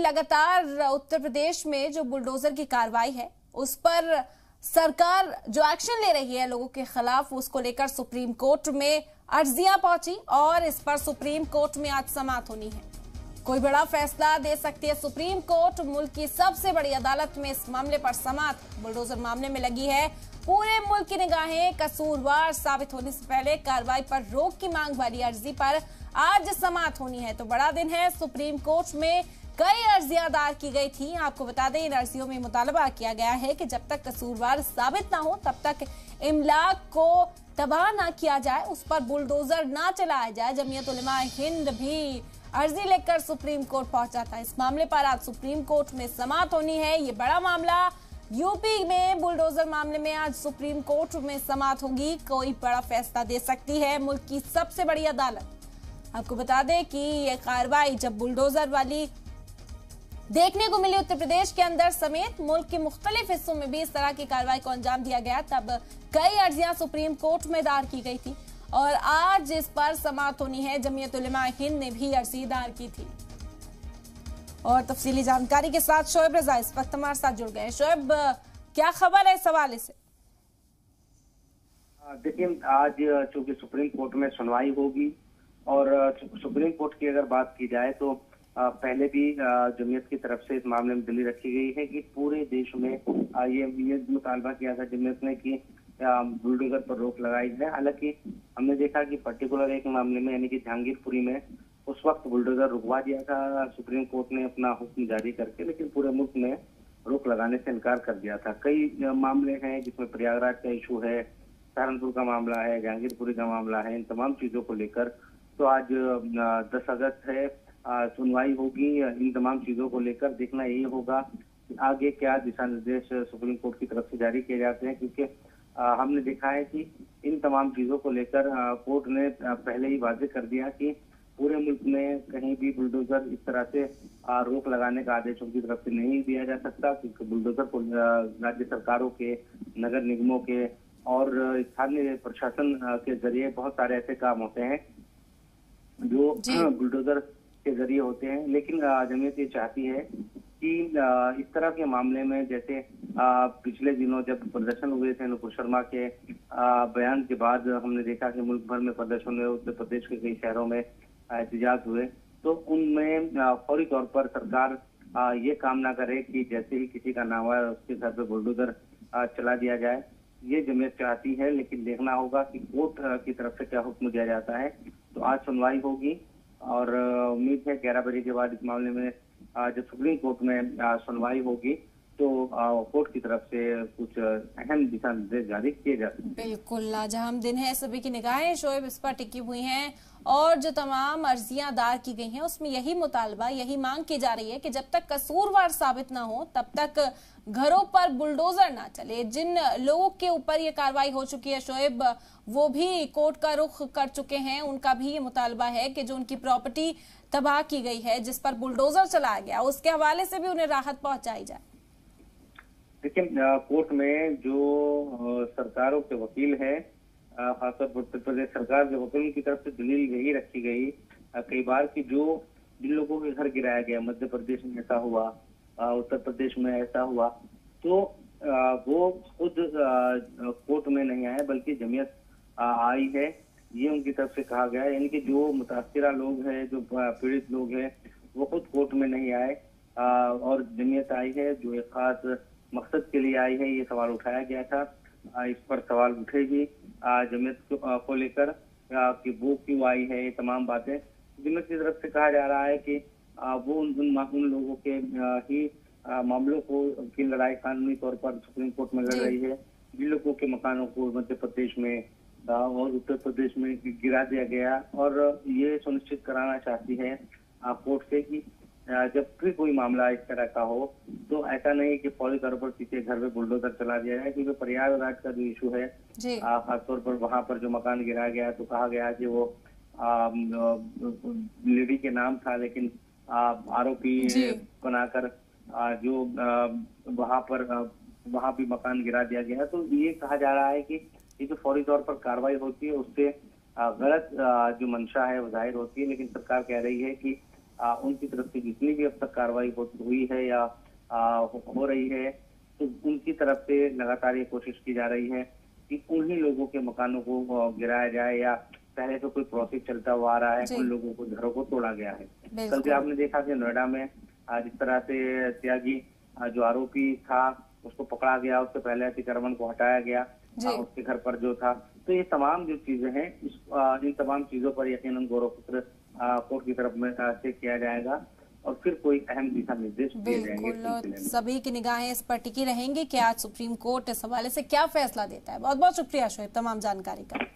लगातार उत्तर प्रदेश में जो बुलडोजर की कार्रवाई है उस पर सरकार जो एक्शन ले रही है लोगों के खिलाफ, उसको लेकर सुप्रीम कोर्ट में अर्जियां पहुंची और इस पर सुप्रीम कोर्ट में आज समाअत होनी है। कोई बड़ा फैसला दे सकती है सुप्रीम कोर्ट। मुल्क की सबसे बड़ी अदालत में इस मामले पर समाअत बुलडोजर मामले में लगी है। पूरे मुल्क की निगाहें कसूरवार साबित होने से पहले कार्रवाई पर रोक की मांग वाली अर्जी पर आज समाअत होनी है। तो बड़ा दिन है। सुप्रीम कोर्ट में कई अर्जियां दायर की गई थी। आपको बता दें, इन अर्जियों में मुतालबा किया गया है कि जब तक कसूरवार साबित ना हो तब तक इमलाक को तबाह ना किया जाए, उस पर बुलडोजर ना चलाया जाए। जमीयत उलमा हिंद भी अर्जी लेकर सुप्रीम कोर्ट पहुंचा था। इस मामले पर आज सुप्रीम कोर्ट में समाअत होनी है। ये बड़ा मामला यूपी में बुलडोजर मामले में आज सुप्रीम कोर्ट में समाअत होगी। कोई बड़ा फैसला दे सकती है मुल्क की सबसे बड़ी अदालत। आपको बता दें कि ये कार्रवाई जब बुलडोजर वाली देखने को मिली उत्तर प्रदेश के अंदर समेत मुल्क के मुख्तलिफ हिस्सों में भी इस तरह की कार्रवाई को अंजाम दिया गया, तब कई अर्जियां सुप्रीम कोर्ट में दायर की गई थी और आज इस पर समाअत होनी है। जमीयत उलमा हिंद ने भी अर्जी दायर की थी। और तफसीली जानकारी के साथ शोएब रजा इस वक्त हमारे साथ जुड़ गए। शोएब, क्या खबर है इस हवाले से? देखिए, आज चूंकि सुप्रीम कोर्ट में सुनवाई होगी और सुप्रीम कोर्ट की अगर बात की जाए तो पहले भी जमीयत की तरफ से इस मामले में दलील रखी गई है कि पूरे देश में ये मुतालबा किया था जमीयत ने कि बुलडोजर पर रोक लगाई जाए। हालांकि हमने देखा कि पर्टिकुलर एक मामले में यानी कि जहांगीरपुरी में उस वक्त बुलडोजर रुकवा दिया था सुप्रीम कोर्ट ने अपना हुक्म जारी करके, लेकिन पूरे मुल्क में रोक लगाने से इनकार कर दिया था। कई मामले हैं जिसमें प्रयागराज का इशू है, सहारनपुर का मामला है, जहांगीरपुरी का मामला है। इन तमाम चीजों को लेकर तो आज 10 अगस्त है, सुनवाई होगी। इन तमाम चीजों को लेकर देखना यही होगा कि आगे क्या दिशा निर्देश सुप्रीम कोर्ट की तरफ से जारी किए जाते हैं, क्योंकि हमने देखा है कि इन तमाम चीजों को लेकर कोर्ट ने पहले ही वाजे कर दिया कि पूरे मुल्क में कहीं भी बुलडोजर इस तरह से रोक लगाने का आदेश उनकी तरफ से नहीं दिया जा सकता, क्योंकि बुलडोजर को राज्य सरकारों के, नगर निगमों के और स्थानीय प्रशासन के जरिए बहुत सारे ऐसे काम होते हैं जो बुलडोजर के जरिए होते हैं। लेकिन जमीयत ये चाहती है कि इस तरह के मामले में, जैसे पिछले दिनों जब प्रदर्शन हुए थे नुपुर शर्मा के बयान के बाद, हमने देखा कि मुल्क भर में प्रदर्शन हुए, उत्तर प्रदेश के कई शहरों में एहतजाज हुए, तो उनमें फौरी तौर पर सरकार ये काम ना करे कि जैसे ही किसी का नाम आया उसके घर पे बुलडोजर चला दिया जाए। ये जमीयत चाहती है, लेकिन देखना होगा कि कोर्ट की तरफ से क्या हुक्म दिया जाता है। तो आज सुनवाई होगी और उम्मीद है 11 बजे के बाद इस मामले में जब सुप्रीम कोर्ट में सुनवाई होगी तो कोर्ट की तरफ से कुछ अहम दिशा निर्देश जारी किए जाते हैं। बिल्कुल, आज अहम दिन है। सभी की निगाहें शोएब इस पर टिकी हुई हैं और जो तमाम अर्जियां दायर की गई हैं उसमें यही मुतालबा, यही मांग की जा रही है कि जब तक कसूरवार साबित ना हो तब तक घरों पर बुलडोजर ना चले। जिन लोगों के ऊपर ये कार्रवाई हो चुकी है शोएब, वो भी कोर्ट का रुख कर चुके हैं। उनका भी ये मुतालबा है कि जो उनकी प्रॉपर्टी तबाह की गई है, जिस पर बुलडोजर चलाया गया, उसके हवाले से भी उन्हें राहत पहुंचाई जाए। देखिए, कोर्ट में जो सरकारों के वकील है, खासतौर पर उत्तर प्रदेश सरकार के वकीलों की तरफ से दलील यही रखी गई कई बार कि जिन लोगों के घर गिराया गया, मध्य प्रदेश में ऐसा हुआ, उत्तर प्रदेश में ऐसा हुआ, तो वो खुद कोर्ट में नहीं आए बल्कि जमीयत आई है, ये उनकी तरफ से कहा गया है। यानी कि जो मुतासिरा लोग हैं, जो पीड़ित लोग हैं, वो खुद कोर्ट में नहीं आए और जमीयत आई है जो एक खास मकसद के लिए आई है। ये सवाल उठाया गया था, इस पर सवाल उठेगी जमीयत को लेकर कि वो क्यों आई है। ये तमाम बातें जमीयत की तरफ से कहा जा रहा है कि वो उन लोगों के ही मामलों को की लड़ाई कानूनी तौर पर सुप्रीम कोर्ट में लड़ रही है, जिन लोगों के मकानों को मध्य प्रदेश में और उत्तर प्रदेश में गिरा दिया गया, और ये सुनिश्चित कराना चाहती है कोर्ट से कि जब भी कोई मामला इस तरह का हो तो ऐसा नहीं कि फौरी तौर पर किसी घर में बुलडोजर चला दिया जाए। क्योंकि प्रयागराज का जो इशू है, खासतौर पर वहां पर जो मकान गिराया गया तो कहा गया कि वो लेडी के नाम था, लेकिन आरोपी बनाकर जो वहां भी मकान गिरा दिया गया। तो ये कहा जा रहा है कि ये जो फौरी तौर पर कार्रवाई होती है उससे गलत जो मंशा है वो जाहिर होती है, लेकिन सरकार कह रही है कि उनकी तरफ से जितनी भी अब तक कार्रवाई हुई है या हो रही है, तो उनकी तरफ से लगातार ये कोशिश की जा रही है कि उन्हीं लोगों के मकानों को गिराया जाए या पहले से कोई प्रोसेस चलता हुआ आ रहा है, उन लोगों को घरों को तोड़ा गया है। कल भी आपने देखा कि नोएडा में जिस तरह से त्यागी जो आरोपी था उसको पकड़ा गया, उससे पहले अतिक्रमण को हटाया गया उसके घर पर जो था। तो ये तमाम जो चीजें हैं इन तमाम चीजों पर यकीनन गौरवपुत्र कोर्ट की तरफ में से किया जाएगा और फिर कोई अहम दिशा निर्देश दिए जाएंगे। सभी की निगाहें इस पर टिकी रहेंगी कि आज सुप्रीम कोर्ट इस हवाले से क्या फैसला देता है। बहुत बहुत शुक्रिया शोएब तमाम जानकारी का।